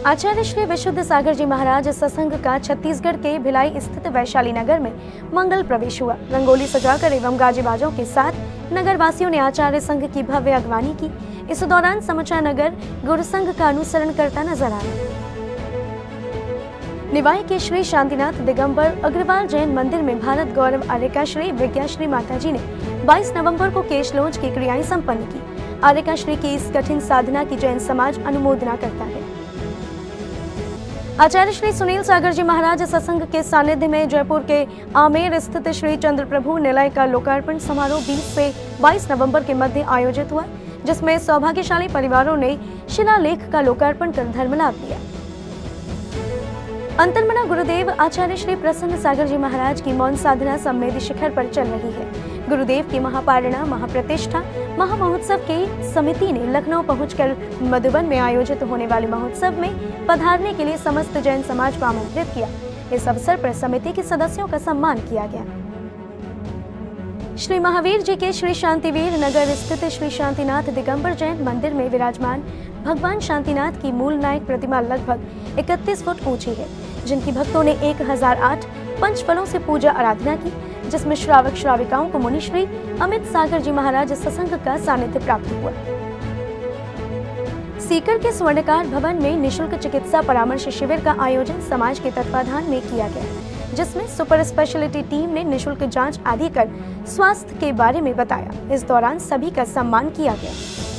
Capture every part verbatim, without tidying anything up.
आचार्य श्री विशुद्ध सागर जी महाराज सत्संग का छत्तीसगढ़ के भिलाई स्थित वैशाली नगर में मंगल प्रवेश हुआ। रंगोली सजाकर एवं गाजे बाजों के साथ नगर वासियों ने आचार्य संघ की भव्य अगवानी की। इस दौरान समूचा नगर गुरु संघ का अनुसरण करता नजर आया। निवाई के श्री शांतिनाथ दिगंबर अग्रवाल जैन मंदिर में भारत गौरव आर्यका श्री विज्ञाश्री माताजी ने बाईस नवंबर को केश लोंच की क्रियाएं संपन्न की। आर्यका श्री की इस कठिन साधना की जैन समाज अनुमोदना करता है। आचार्य श्री सुनील सागर जी महाराज सत्संग के सानिध्य में जयपुर के आमेर स्थित श्री चंद्र प्रभु निलय का लोकार्पण समारोह बीस से बाईस नवंबर के मध्य आयोजित हुआ, जिसमें सौभाग्यशाली परिवारों ने शिलालेख का लोकार्पण कर धर्म लाभ लिया। अंतर्मना गुरुदेव आचार्य श्री प्रसन्न सागर जी महाराज की मौन साधना सम्मेद शिखर पर चल रही है। गुरुदेव की महापारणा महाप्रतिष्ठा महामहोत्सव की समिति ने लखनऊ पहुंचकर मधुबन में आयोजित होने वाले महोत्सव में पधारने के लिए समस्त जैन समाज को आमंत्रित किया। इस अवसर पर समिति के सदस्यों का सम्मान किया गया। श्री महावीर जी के श्री शांतिवीर नगर स्थित श्री शांतिनाथ दिगंबर जैन मंदिर में विराजमान भगवान शांतिनाथ की मूल नायक प्रतिमा लगभग इकतीस फुट ऊंची है, जिनकी भक्तों ने एक हजार आठ पंचफलों से पूजा आराधना की, जिसमें श्रावक श्राविकाओं को मुनिश्री अमित सागर जी महाराज सत्संग का सानिध्य प्राप्त हुआ। सीकर के स्वर्णकार भवन में निशुल्क चिकित्सा परामर्श शिविर का आयोजन समाज के तत्वाधान में किया गया, जिसमें सुपर स्पेशलिटी टीम ने निशुल्क जांच आदि कर स्वास्थ्य के बारे में बताया। इस दौरान सभी का सम्मान किया गया।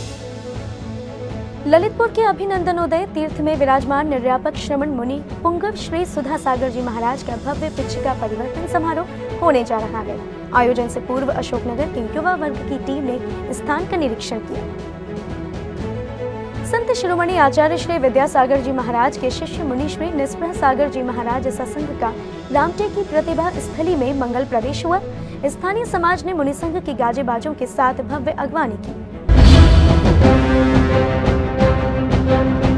ललितपुर के अभिनंदनोदय तीर्थ में विराजमान निर्यापक श्रमण मुनि पुंगव श्री सुधा सागर जी महाराज का भव्य पिछिका परिवर्तन समारोह होने जा रहा है। आयोजन से पूर्व अशोकनगर के युवा वर्ग की टीम ने स्थान का निरीक्षण किया। संत शिरोमणि आचार्य श्री विद्यासागर जी महाराज के शिष्य मुनि श्री निस्पृह सागर जी महाराज सत्संग का रामटे की प्रतिभा स्थली में मंगल प्रवेश हुआ। स्थानीय समाज ने मुनि संघ की गाजे बाजों के साथ भव्य अगवानी की।